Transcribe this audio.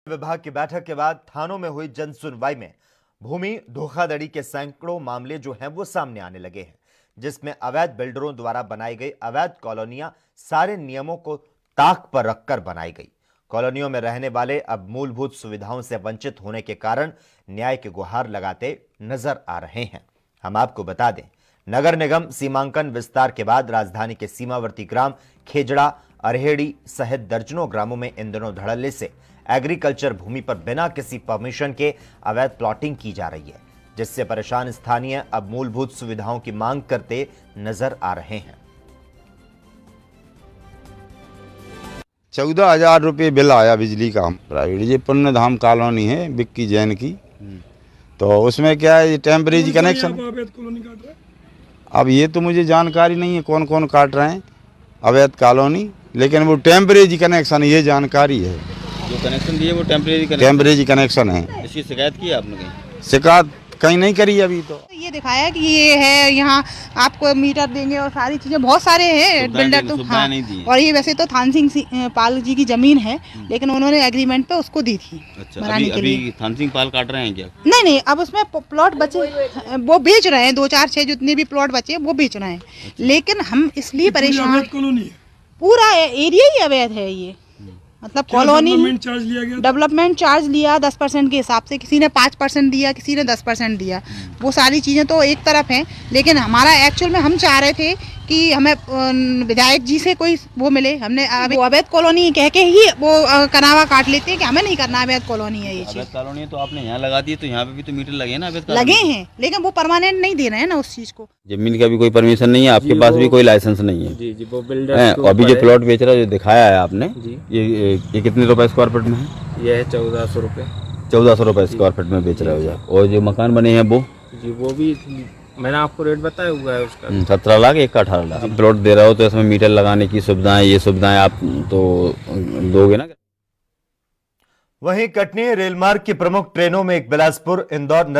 विभाग की बैठक के बाद थानों में हुई जन सुनवाई में भूमि धोखाधड़ी के सैकड़ों मामले जो हैं वो सामने आने लगे हैं, जिसमें अवैध बिल्डरों द्वारा बनाई गई अवैध कॉलोनियां सारे नियमों को ताक पर रखकर बनाई गई। कॉलोनियों में रहने वाले अब मूलभूत सुविधाओं से वंचित होने के कारण न्याय की गुहार लगाते नजर आ रहे हैं। हम आपको बता दें, नगर निगम सीमांकन विस्तार के बाद राजधानी के सीमावर्ती ग्राम खेजड़ा, अरहेड़ी सहित दर्जनों ग्रामों में इन दिनों धड़ल्ले से एग्रीकल्चर भूमि पर बिना किसी परमिशन के अवैध प्लॉटिंग की जा रही है, जिससे परेशान स्थानीय अब मूलभूत सुविधाओं की मांग करते नजर आ रहे हैं। 14,000 रुपये बिल आया बिजली का। प्राइवेट ये पुण्य धाम कॉलोनी है विक्की जैन की, तो उसमें क्या है, ये टेम्परेरी कनेक्शन। अब ये तो मुझे जानकारी नहीं है कौन कौन काट रहे हैं अवैध कॉलोनी, लेकिन वो टेम्परेरी कनेक्शन ये जानकारी है। जो कनेक्शन दिए वो टेम्परेरी कनेक्शन है। इसकी शिकायत की आपने कहीं? शिकायत कहीं नहीं करी अभी। तो ये दिखाया कि ये है, यहाँ आपको मीटर देंगे और सारी चीजें, बहुत सारे हैं बिल्डर तो। हाँ, और ये वैसे तो थान सिंह पाल जी की जमीन है, लेकिन उन्होंने एग्रीमेंट पे उसको दी थी। अच्छा, अभी थान सिंह पाल काट रहे हैं क्या? नहीं, अब उसमें प्लॉट बचे वो बेच रहे हैं, 2, 4, 6 जितने भी प्लॉट बचे वो बेच रहे हैं। लेकिन हम इसलिए परेशान, पूरा एरिया ही अवैध है ये। मतलब कॉलोनी डेवलपमेंट चार्ज लिया 10% के हिसाब से, किसी ने 5% दिया, किसी ने 10% दिया। वो सारी चीज़ें तो एक तरफ हैं, लेकिन हमारा एक्चुअल में हम चाह रहे थे कि हमें विधायक जी से कोई वो मिले। हमने अभी अवैध कॉलोनी कह के ही वो कनावा काट लेते हैं कि हमें नहीं करना, अवैध कॉलोनी है ये चीज़। अवैध कॉलोनी तो आपने यहाँ लगा दी, तो यहाँ पे भी तो मीटर लगे हैं ना अवैध लगे हैं, लेकिन वो परमानेंट नहीं दे रहे हैं ना उस चीज़ को। जमीन का भी कोई परमिशन नहीं है, आपके पास भी कोई लाइसेंस नहीं है। जी, वो बिल्डर अभी जो प्लॉट बेच रहा है, जो दिखाया है आपने, ये कितने रुपए स्क्वायर फीट में है? ये है 1400 रुपये। 1400 रुपए स्क्वायर फीट में बेच रहे हो। और जो मकान बने हैं वो जी, वो भी मैंने आपको रेट बताया हुआ है उसका। 17 लाख, एक का 18 लाख। प्लॉट दे रहा हो तो इसमें मीटर लगाने की सुविधाएं, ये सुविधाएं आप तो दोगे ना। वहीं कटनी रेल मार्ग की प्रमुख ट्रेनों में एक बिलासपुर, इंदौर